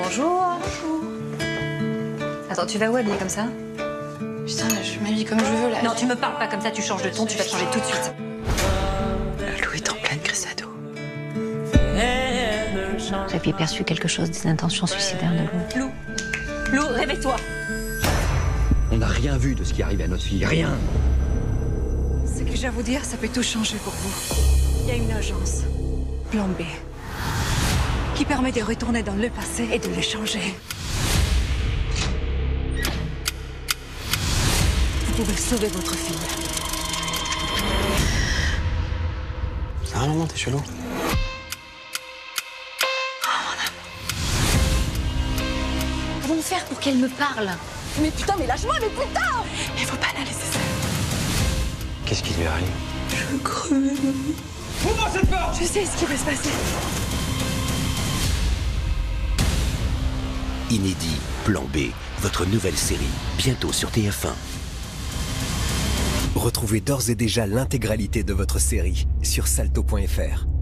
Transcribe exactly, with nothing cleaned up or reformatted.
Bonjour. Bonjour. Attends, tu vas où habiller comme ça? Putain, je m'habille comme je veux là. Non, tu me parles pas comme ça, tu changes de ton, tu vas te changer tout de suite. Lou est en pleine crise ado. J'avais perçu quelque chose des intentions suicidaires de Lou. Lou, Lou, réveille-toi. On n'a rien vu de ce qui arrive à notre fille, rien. Ce que j'ai à vous dire, ça peut tout changer pour vous. Il y a une agence, Plan B, qui permet de retourner dans le passé et de le changer. Vous pouvez sauver votre fille. Ça va, maman, t'es chelou. Comment faire pour qu'elle me parle? Mais putain, mais lâche-moi, mais putain! Il faut pas la laisser seule. Qu'est-ce qui lui arrive? Je creve. Ouvre cette porte! Je sais ce qui va se passer. Inédit, Plan B, votre nouvelle série, bientôt sur T F un. Retrouvez d'ores et déjà l'intégralité de votre série sur salto point F R.